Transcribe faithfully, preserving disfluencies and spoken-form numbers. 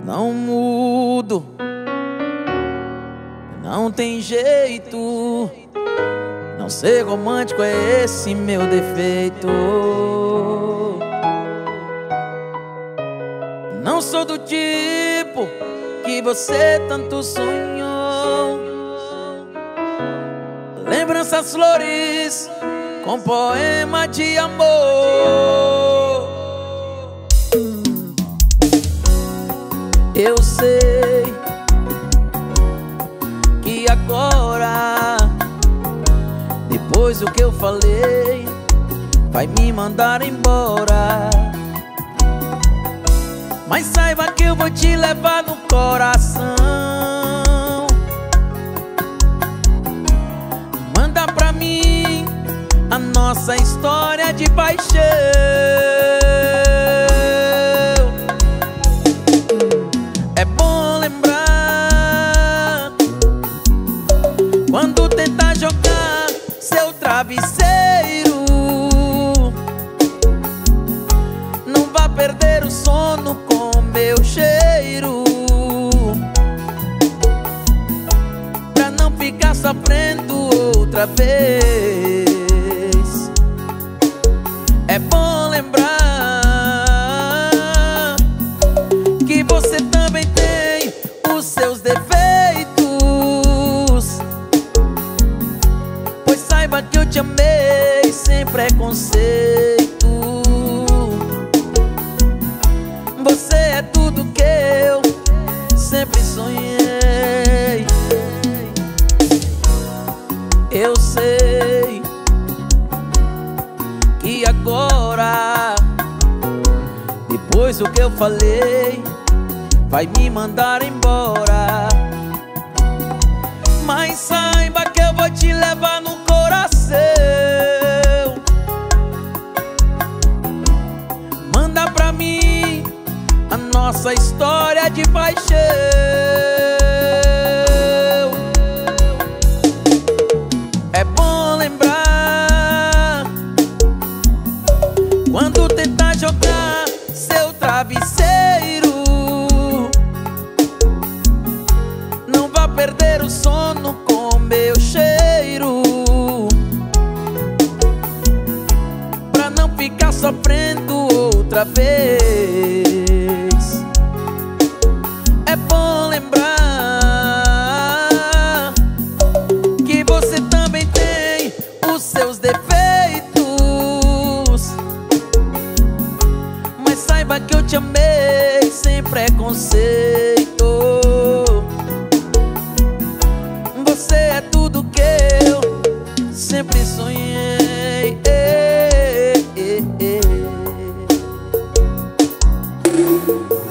não mudo, não tem jeito. Não ser romântico é esse meu defeito. Não sou do tipo que você tanto sonhou. Lembranças, flores com poema de amor. Eu sei que agora, depois do que eu falei, vai me mandar embora. Mas saiba que eu vou te levar no coração. Manda pra mim a nossa história de paixão. É bom lembrar quando tentar jogar seu travesseiro. Não vá perder o sono com meu cheiro, pra não ficar sofrendo outra vez. É bom lembrar que você também tem os seus defeitos, pois saiba que eu te amei sem preconceito. Você é tudo que eu sempre sonhei. Eu sei que agora, depois do que eu falei, vai me mandar embora. Mas saiba que eu vou te levar no coração. Manda pra mim a nossa história de paixão. É bom lembrar quando tentar jogar seu travesseiro. Não vá perder o sono com meu cheiro, pra não ficar sofrendo outra vez. É bom lembrar que você também tem os seus defeitos, mas saiba que eu te amei sem preconceito. Você é tudo que eu sempre sonhei. eh, eh, eh.